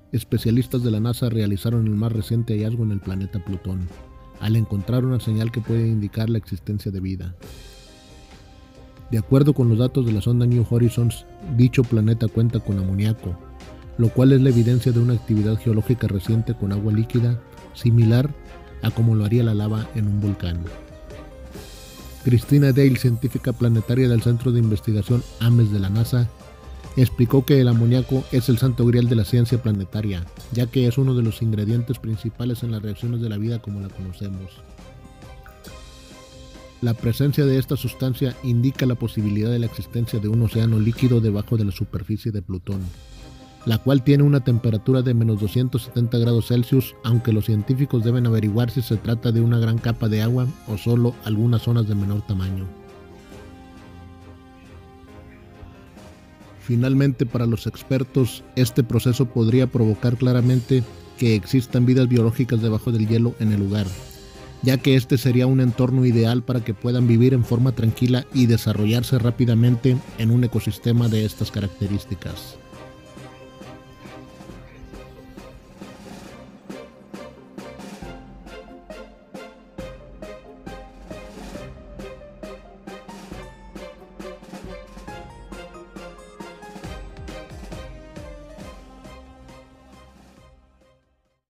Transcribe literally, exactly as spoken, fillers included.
especialistas de la NASA realizaron el más reciente hallazgo en el planeta Plutón, al encontrar una señal que puede indicar la existencia de vida. De acuerdo con los datos de la sonda New Horizons, dicho planeta cuenta con amoníaco, lo cual es la evidencia de una actividad geológica reciente con agua líquida, similar a como lo haría la lava en un volcán. Christina Dale, científica planetaria del Centro de Investigación Ames de la NASA, explicó que el amoníaco es el santo grial de la ciencia planetaria, ya que es uno de los ingredientes principales en las reacciones de la vida como la conocemos. La presencia de esta sustancia indica la posibilidad de la existencia de un océano líquido debajo de la superficie de Plutón, la cual tiene una temperatura de menos doscientos setenta grados Celsius, aunque los científicos deben averiguar si se trata de una gran capa de agua o solo algunas zonas de menor tamaño. Finalmente, para los expertos, este proceso podría provocar claramente que existan vidas biológicas debajo del hielo en el lugar, ya que este sería un entorno ideal para que puedan vivir en forma tranquila y desarrollarse rápidamente en un ecosistema de estas características.